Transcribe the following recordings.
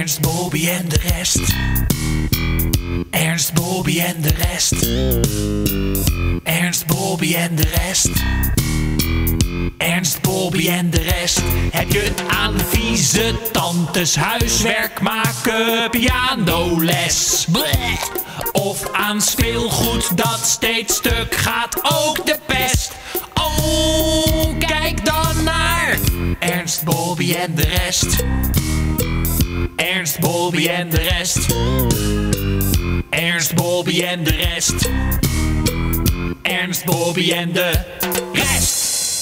Ernst, Bobby en de rest. Ernst, Bobby en de rest. Ernst, Bobby en de rest. Ernst, Bobby en de rest. Heb je het aan vieze tantes huiswerk maken, pianoles? Bleh. Of aan speelgoed dat steeds stuk gaat, ook de pest? Oh, kijk dan naar Ernst, Bobby en de rest. Ernst, Bobby en de rest. Ernst, Bobby en de rest. Ernst, Bobby en de rest.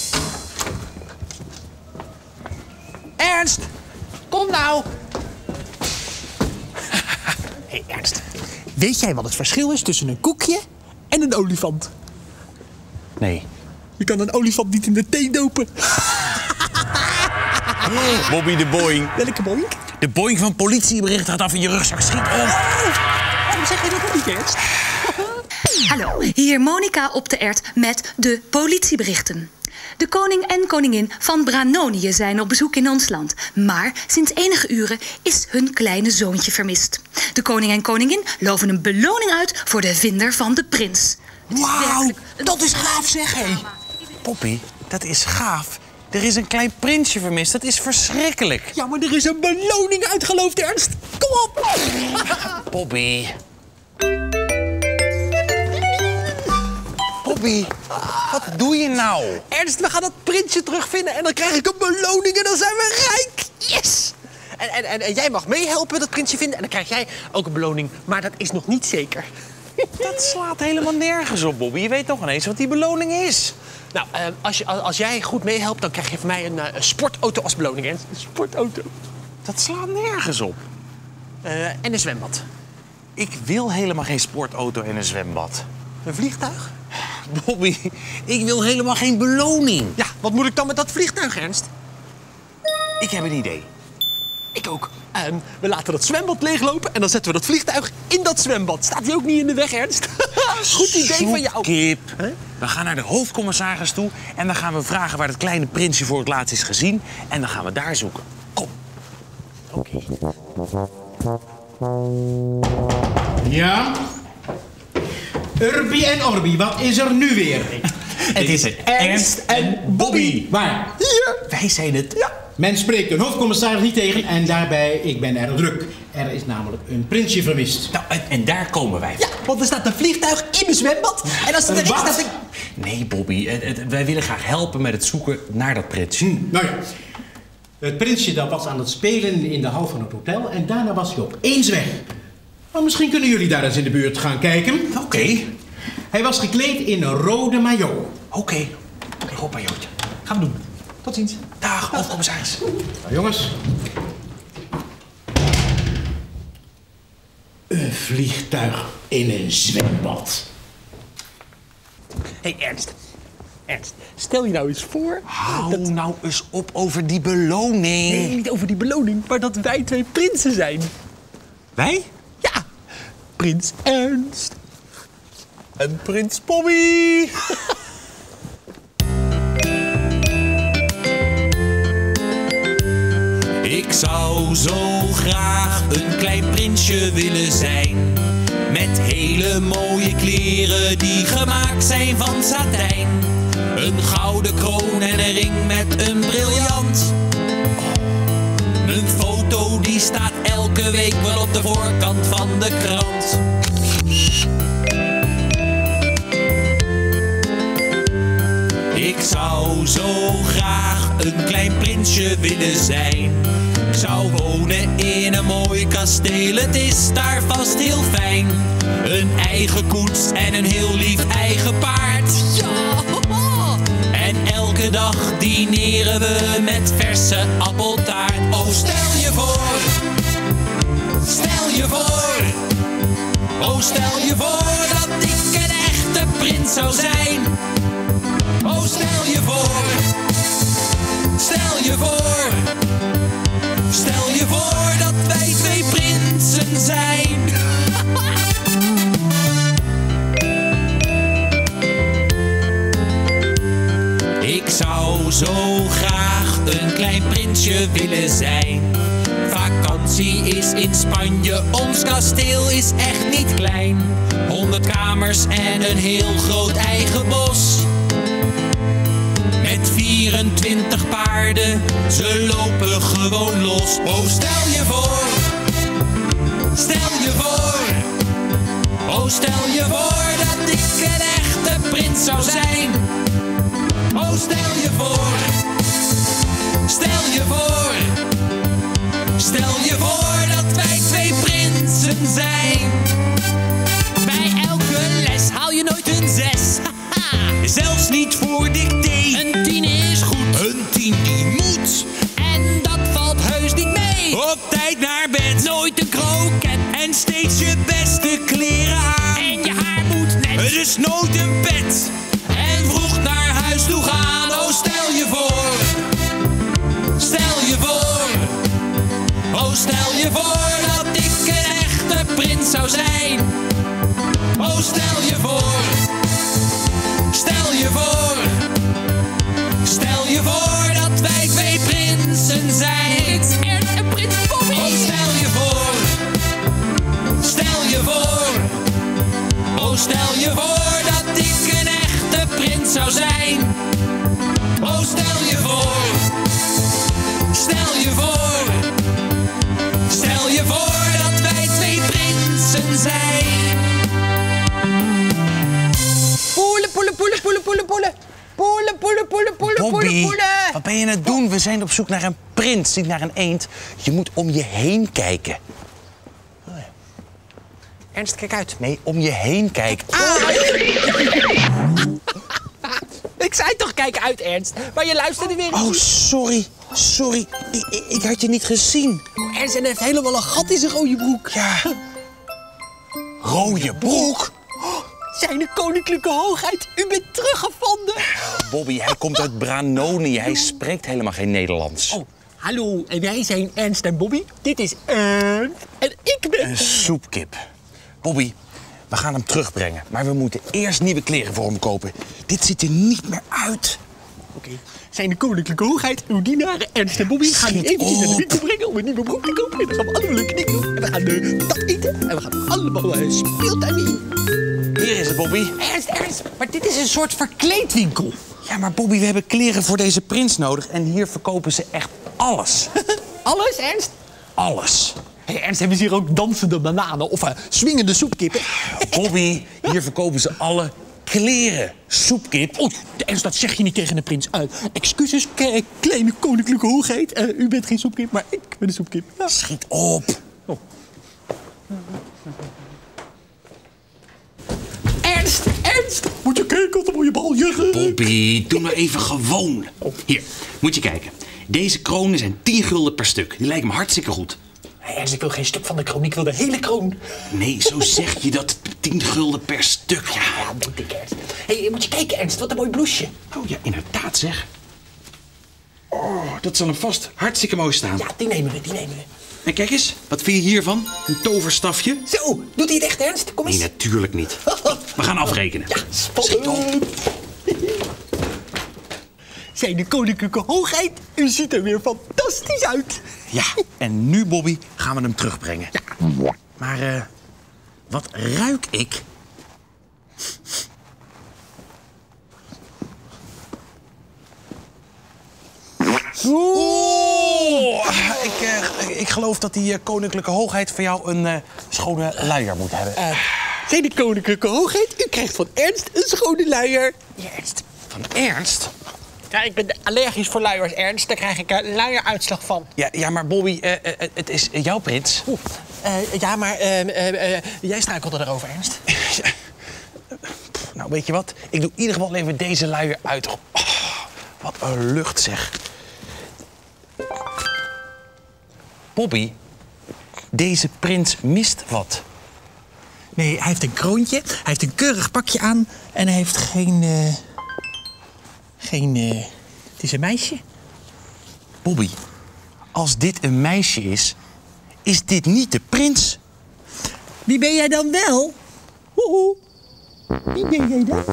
Ernst, kom nou. Hé, Ernst. Weet jij wat het verschil is tussen een koekje en een olifant? Nee. Je kan een olifant niet in de thee dopen. Bobby de Boeing. Welke boink? De Boeing van politiebericht gaat af in je rugzak. Schiet op. Waarom zeg je dat niet, Ernst? Hallo, hier Monica op de Ert met de politieberichten. De koning en koningin van Branonië zijn op bezoek in ons land. Maar sinds enige uren is hun kleine zoontje vermist. De koning en koningin loven een beloning uit voor de vinder van de prins. Wauw, dat is gaaf zeg, hé. Poppy, dat is gaaf. Er is een klein prinsje vermist. Dat is verschrikkelijk. Ja, maar er is een beloning uitgeloofd, Ernst. Kom op. Poppy. Poppy, wat doe je nou? Ernst, we gaan dat prinsje terugvinden en dan krijg ik een beloning en dan zijn we rijk. Yes! En jij mag meehelpen dat prinsje vinden en dan krijg jij ook een beloning. Maar dat is nog niet zeker. Dat slaat helemaal nergens op, Bobby. Je weet toch ineens wat die beloning is. Nou, als jij goed meehelpt, dan krijg je van mij een sportauto als beloning, Ernst. Een sportauto. Dat slaat nergens op. En een zwembad. Ik wil helemaal geen sportauto en een zwembad. Een vliegtuig? Bobby, ik wil helemaal geen beloning. Ja, wat moet ik dan met dat vliegtuig, Ernst? Ik heb een idee. Ik ook. We laten dat zwembad leeglopen en dan zetten we dat vliegtuig in dat zwembad. Staat die ook niet in de weg, Ernst? Goed idee van jou. Kip. We gaan naar de hoofdcommissaris toe en dan gaan we vragen waar het kleine prinsje voor het laatst is gezien. En dan gaan we daar zoeken. Kom. Oké. Ja? Urbi en Orbi, wat is er nu weer? Het is Ernst en Bobby. Waar? Hier. Wij zijn het. Ja. Men spreekt een hoofdcommissaris niet tegen en daarbij, ik ben erg druk. Er is namelijk een prinsje vermist. Nou, en daar komen wij. Ja, want er staat een vliegtuig in een zwembad. En als het er is, Wat? staat ik... Nee, Bobby. Wij willen graag helpen met het zoeken naar dat prinsje. Nou ja, het prinsje dat was aan het spelen in de hal van het hotel en daarna was hij opeens weg. Maar misschien kunnen jullie daar eens in de buurt gaan kijken. Oké. Hij was gekleed in een rode maillot. Oké. Hoppa, Jootje. Gaan we doen. Tot ziens. Dag, hoofdcommissaris. Nou jongens. Een vliegtuig in een zwembad. Hé, Ernst. Ernst, stel je nou eens voor... Hou nou eens op over die beloning. Nee, niet over die beloning, maar dat wij twee prinsen zijn. Wij? Ja, prins Ernst. En prins Bobby. Ik zou zo graag een klein prinsje willen zijn. Met hele mooie kleren die gemaakt zijn van satijn. Een gouden kroon en een ring met een briljant. Een foto die staat elke week wel op de voorkant van de krant. Ik zou zo graag een klein prinsje willen zijn. Ik zou wonen in een mooi kasteel, het is daar vast heel fijn. Een eigen koets en een heel lief eigen paard. Ja! En elke dag dineren we met verse appeltaart. Oh, stel je voor, stel je voor. Oh, stel je voor dat ik een echte prins zou zijn. Oh, stel je voor, stel je voor. Stel je voor dat wij twee prinsen zijn. Ik zou zo graag een klein prinsje willen zijn. Vakantie is in Spanje, ons kasteel is echt niet klein. 100 kamers en een heel groot eigen bos. Met 24 paarden, ze lopen gewoon los. Oh, stel je voor, stel je voor. Oh, stel je voor dat ik een echte prins zou zijn. Oh, stel je voor, stel je voor. Stel je voor dat wij 2 prinsen zijn. Bij elke les haal je nooit een 6. Haha, zelfs niet voor dicté. Een 10 is goed, een 10 die moet. En dat valt heus niet mee. Op tijd naar bed, nooit een kroket. En steeds je beste kleren aan. En je haar moet net, dus nooit een pet. En vroeg naar huis toe gaan. Oh, stel je voor, stel je voor. Oh, stel je voor dat ik een echte prins zou zijn. Oh, stel je voor, stel je voor. Stel je voor dat wij 2 prinsen zijn. Een prins Bobby. Oh, stel je voor, stel je voor. Oh, stel je voor dat ik een echte prins zou zijn. Oh, stel je voor, stel je voor. Stel je voor dat wij 2 prinsen zijn. Poelen, poelen, poelen, poelen, poelen, poelen. Poelen, poelen, poelen, poelen, Bobby, poelen. wat ben je aan het doen? We zijn op zoek naar een prins, niet naar een eend. Je moet om je heen kijken. Ernst, kijk uit. Nee, om je heen kijken. Ik zei toch, kijk uit, Ernst. Maar je luisterde weer Oh, niet. sorry. Sorry. Ik had je niet gezien. Ernst en heeft helemaal een gat in zijn rode broek. Ja. Rode broek? Zijn koninklijke hoogheid, u bent teruggevonden. Bobby, hij komt uit Branonië. Hij spreekt helemaal geen Nederlands. Oh, hallo, en wij zijn Ernst en Bobby. Dit is Ernst en ik ben... Een soepkip. Bobby, we gaan hem terugbrengen. Maar we moeten eerst nieuwe kleren voor hem kopen. Dit ziet er niet meer uit. Oké. Zijn koninklijke hoogheid, uw dienaren Ernst en Bobby gaan nu Schiet eventjes naar de op. winkel brengen om een nieuwe broek te kopen. En dan gaan we allemaal leuke dingen doen. En we gaan dat eten. En we gaan allemaal speeltuin in. Hier is het, Bobby. Ernst, maar dit is een soort verkleedwinkel. Ja, maar Bobby, we hebben kleren voor deze prins nodig. En hier verkopen ze echt alles. Alles, Ernst? Alles. Hey, Ernst, hebben ze hier ook dansende bananen of swingende soepkippen? Bobby, hier verkopen ze alle kleren. Soepkip. Oh, Ernst, dat zeg je niet tegen een prins. Excuses, kleine koninklijke hoogheid. U bent geen soepkip, maar ik ben een soepkip. Ja. Schiet op. Oh. Ernst, moet je kijken wat een mooie balje. Bobby, doe maar even gewoon. Hier, moet je kijken. Deze kronen zijn 10 gulden per stuk. Die lijken me hartstikke goed. Hey, Ernst, ik wil geen stuk van de kroon, ik wil de hele kroon. Nee, zo zeg je dat. 10 gulden per stuk, ja. Ja, doe ik, Ernst. Hey, moet je kijken, Ernst, wat een mooi blouseje. Oh ja, inderdaad zeg. Oh, dat zal hem vast hartstikke mooi staan. Ja, die nemen we. En kijk eens, wat vind je hiervan? Een toverstafje? Zo, doet hij het echt, Ernst? Kom Nee, eens. natuurlijk niet. We gaan afrekenen. Ja, Schiet spannend. op. Zijn de koninklijke hoogheid, u ziet er weer fantastisch uit. Ja, en nu, Bobby, gaan we hem terugbrengen. Ja. Maar, wat ruik ik? Oeh! Ik geloof dat die koninklijke hoogheid voor jou een schone luier moet hebben. Zijn de koninklijke hoogheid, u krijgt van Ernst een schone luier. Ja, Ernst. Van Ernst? Ja, ik ben allergisch voor luiers, Ernst. Daar krijg ik een luieruitslag van. Ja, maar Bobby, het is jouw prins. Ja, maar jij struikelde erover, Ernst. Nou, weet je wat? Ik doe in ieder geval even deze luier uit. Oh, wat een lucht, zeg. Bobby, deze prins mist wat. Nee, hij heeft een kroontje, hij heeft een keurig pakje aan en hij heeft geen... Het is een meisje. Bobby, als dit een meisje is dit niet de prins. Wie ben jij dan wel? Woehoe. Wie ben jij dan?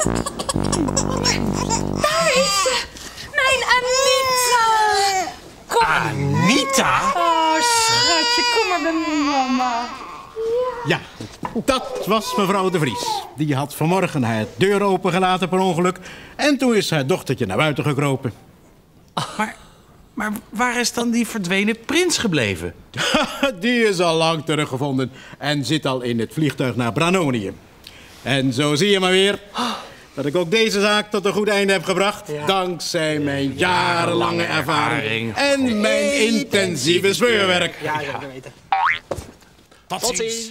Daar is ze! Mijn Anita! Kom. Anita? Oh, schatje, kom maar mama. Ja, dat was mevrouw de Vries. Die had vanmorgen haar deur opengelaten per ongeluk. En toen is haar dochtertje naar buiten gekropen. Maar waar is dan die verdwenen prins gebleven? Die is al lang teruggevonden en zit al in het vliegtuig naar Brannonië. En zo zie je maar weer dat ik ook deze zaak tot een goed einde heb gebracht. Ja. Dankzij mijn jarenlange ervaring en mijn intensieve speurwerk. Ja, zeker weten. Tot ziens.